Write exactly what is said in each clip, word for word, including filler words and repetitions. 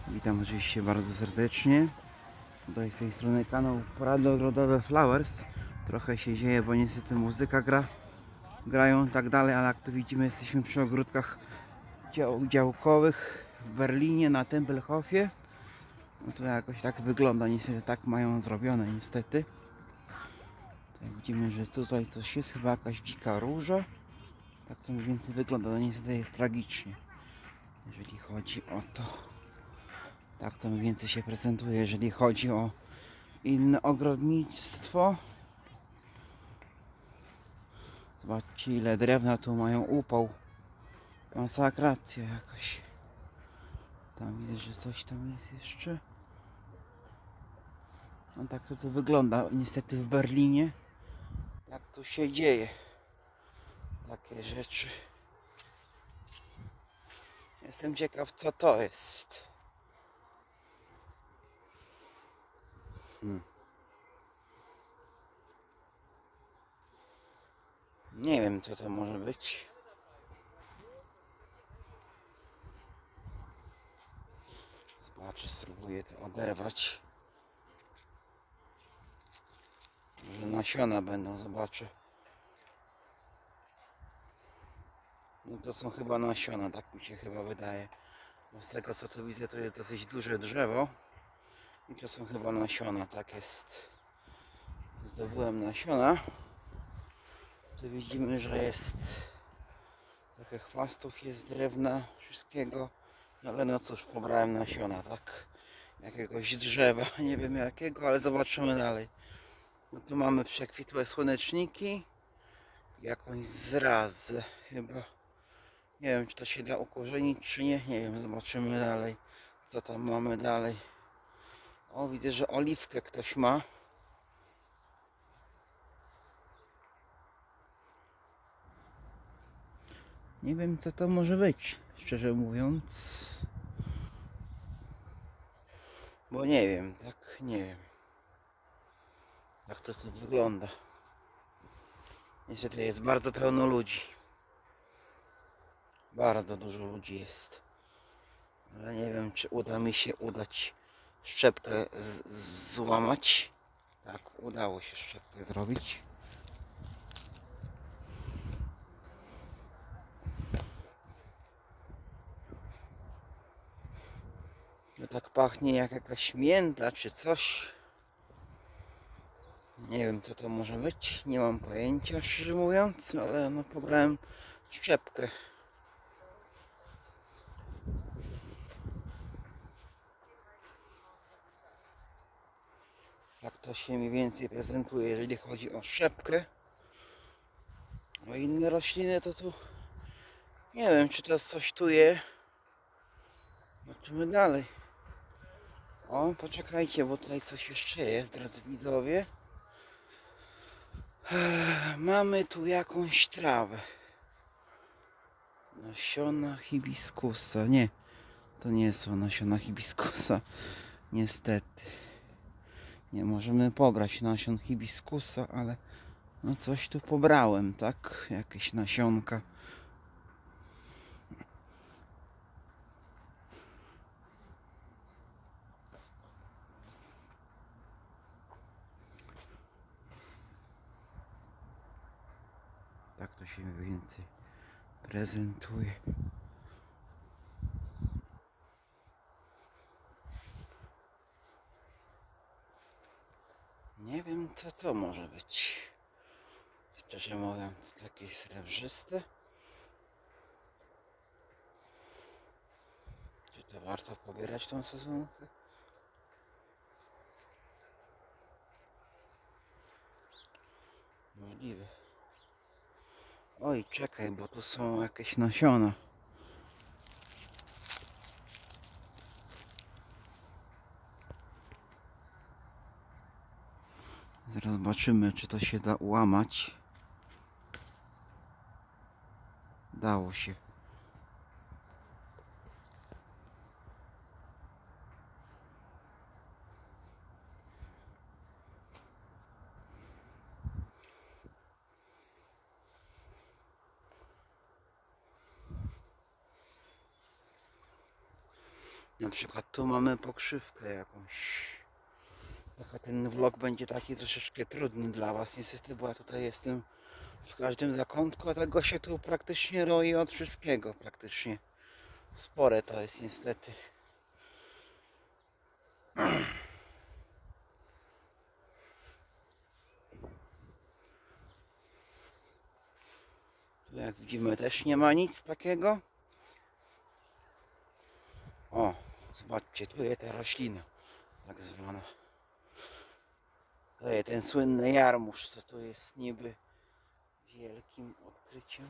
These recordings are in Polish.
Witam oczywiście bardzo serdecznie. Tutaj z tej strony kanał Porady Ogrodowe Flowers. Trochę się dzieje, bo niestety muzyka gra, grają tak dalej, ale jak tu widzimy, jesteśmy przy ogródkach dział, działkowych w Berlinie na Tempelhofie. No to jakoś tak wygląda, niestety tak mają zrobione niestety. Tutaj widzimy, że tutaj coś jest, chyba jakaś dzika róża. Tak to mniej więcej wygląda, no niestety jest tragicznie, jeżeli chodzi o to. Tak to mniej więcej się prezentuje, jeżeli chodzi o inne ogrodnictwo. Zobaczcie, ile drewna tu mają upał. Masakracja jakaś. Tam widzę, że coś tam jest jeszcze. No tak to, to wygląda niestety w Berlinie. Tak tu się dzieje. Takie rzeczy. Jestem ciekaw, co to jest. Hmm. Nie wiem, co to może być. Zobaczę, spróbuję to oderwać. Może nasiona będą, zobaczę. No to są chyba nasiona, tak mi się chyba wydaje. Bo z tego co tu widzę, to jest dosyć duże drzewo. I to są chyba nasiona, tak jest. Zdobyłem nasiona. Tu widzimy, że jest trochę chwastów, jest drewna, wszystkiego. Ale no cóż, pobrałem nasiona, tak? Jakiegoś drzewa, nie wiem jakiego, ale zobaczymy dalej. No tu mamy przekwitłe słoneczniki. Jakąś zrazę chyba. Nie wiem, czy to się da ukorzenić, czy nie. Nie wiem, zobaczymy dalej. Co tam mamy dalej. O, widzę, że oliwkę ktoś ma. Nie wiem, co to może być, szczerze mówiąc. Bo nie wiem, tak? Nie wiem. Jak to tu wygląda. Niestety jest bardzo pełno ludzi. Bardzo dużo ludzi jest. Ale nie wiem, czy uda mi się udać szczepkę z złamać. Tak, udało się szczepkę zrobić. No tak pachnie jak jakaś mięta czy coś. Nie wiem, co to może być. Nie mam pojęcia, szczerze mówiąc, ale no pobrałem szczepkę. Tak to się mniej więcej prezentuje, jeżeli chodzi o szczepkę. O inne rośliny to tu nie wiem, czy to coś tu je. Zobaczymy dalej. O, poczekajcie, bo tutaj coś jeszcze jest, drodzy widzowie. Mamy tu jakąś trawę. Nasiona hibiskusa. Nie, to nie są nasiona hibiskusa. Niestety. Nie możemy pobrać nasion hibiskusa, ale no coś tu pobrałem, tak? Jakieś nasionka. Tak to się mniej więcej prezentuje. Nie wiem, co to może być. Szczerze mówiąc, takie srebrzyste. Czy to warto pobierać tą sezonkę? Możliwe. Oj, czekaj, bo tu są jakieś nasiona. Zaraz zobaczymy, czy to się da ułamać. Dało się. Na przykład tu mamy pokrzywkę jakąś. Taka ten vlog będzie taki troszeczkę trudny dla Was niestety, bo ja tutaj jestem w każdym zakątku, a tego się tu praktycznie roi od wszystkiego praktycznie. Spore to jest niestety. Tu jak widzimy też nie ma nic takiego. O, zobaczcie, tu jest ta roślina tak zwana. To jest ten słynny jarmuż, co tu jest niby wielkim odkryciem.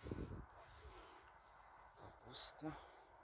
Kapusta.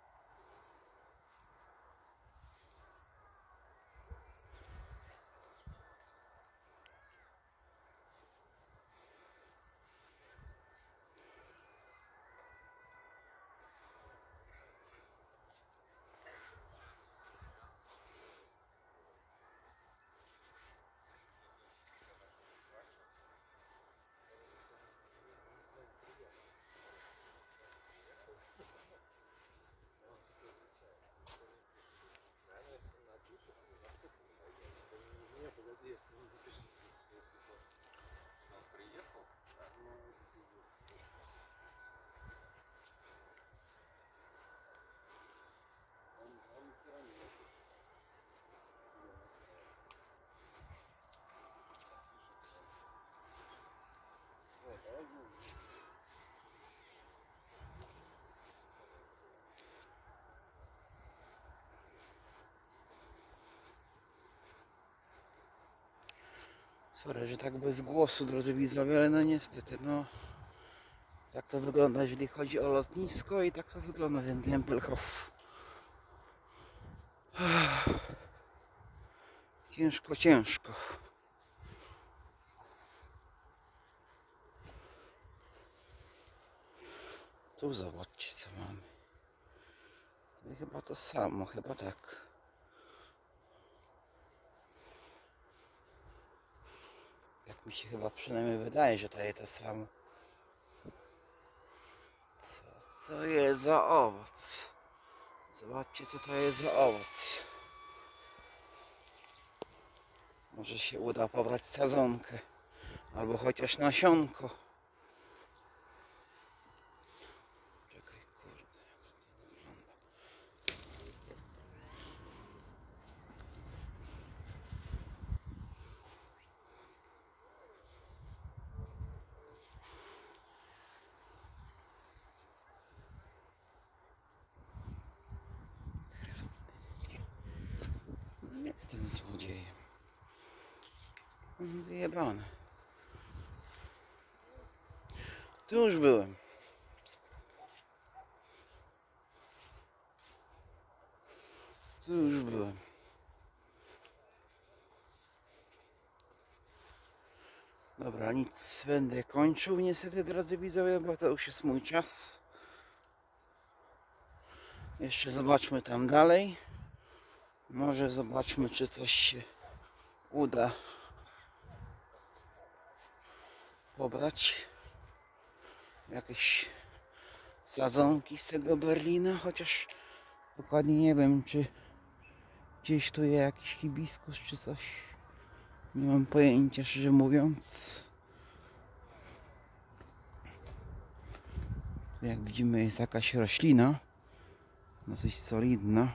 Sorry, że tak bez głosu, drodzy widzowie, ale no niestety, no tak to wygląda, jeżeli chodzi o lotnisko i tak to wygląda ten Tempelhof. Ciężko, ciężko. Tu zobaczcie, co mamy. To chyba to samo, chyba tak. Jak mi się chyba przynajmniej wydaje, że to jest to samo. Co to jest za owoc? Zobaczcie, co to jest za owoc. Może się uda pobrać sadzonkę. Albo chociaż nasionko. Czekaj, kurde, jak to wygląda. Nie jestem złodziejem. Wyjebane. Tu już byłem. Tu już byłem. Dobra, nic, będę kończył niestety, drodzy widzowie, bo to już jest mój czas. Jeszcze zobaczmy tam dalej. Może zobaczmy, czy coś się uda pobrać. Jakieś sadzonki z tego Berlina, chociaż dokładnie nie wiem, czy gdzieś tu jest jakiś hibiskus, czy coś. Nie mam pojęcia, szczerze mówiąc. Jak widzimy, jest jakaś roślina, dosyć solidna,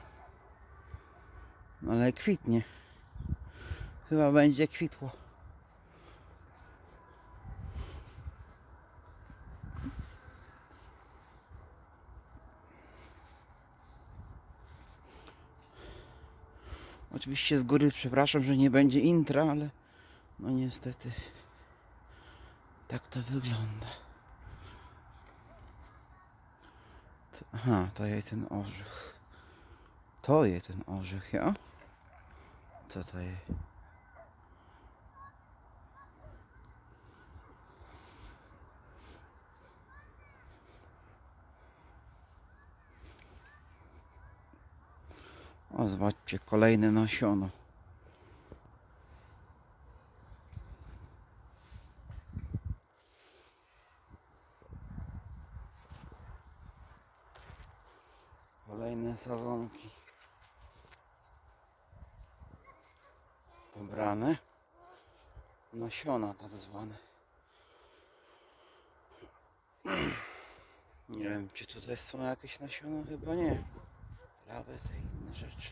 ale kwitnie. Chyba będzie kwitło. Oczywiście z góry przepraszam, że nie będzie intra, ale no niestety tak to wygląda. To, aha, to jest ten orzech. To jest ten orzech, ja? Co to jest? O, zobaczcie, kolejne nasiono. Kolejne sadzonki. pobrane. Nasiona tak zwane. Nie wiem, czy tutaj są jakieś nasiona? Chyba nie. Trawy, te inne rzeczy.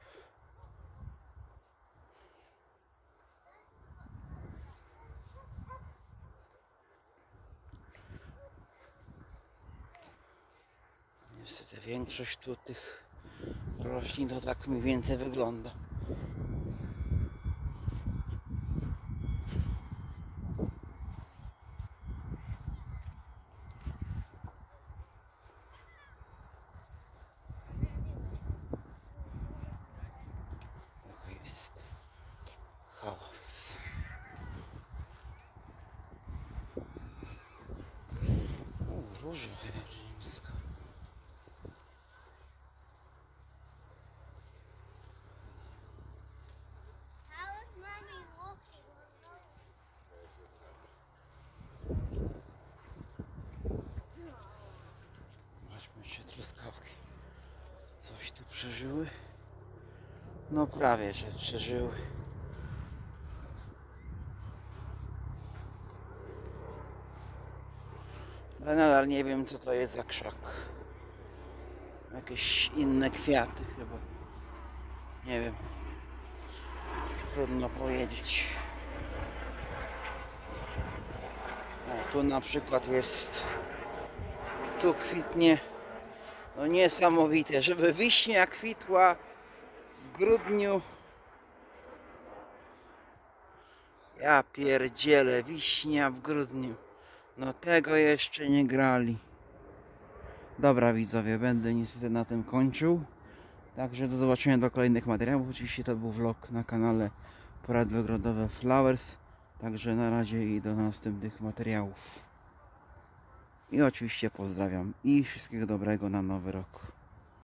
Niestety większość tu tych roślin to tak mniej więcej wygląda. Tak jest chaos. O, róża rzymska. Zobaczmy, czy truskawki coś tu przeżyły. No prawie, że przeżyły. Ale nadal nie wiem, co to jest za krzak. Jakieś inne kwiaty chyba. Nie wiem. Trudno powiedzieć. O, tu na przykład jest. Tu kwitnie. No niesamowite, żeby wiśnia kwitła w grudniu. Ja pierdzielę, wiśnia w grudniu. No tego jeszcze nie grali. Dobra widzowie, będę niestety na tym kończył. Także do zobaczenia do kolejnych materiałów. Oczywiście to był vlog na kanale Porady Ogrodowe Flowers. Także na razie i do następnych materiałów. I oczywiście pozdrawiam i wszystkiego dobrego na nowy rok.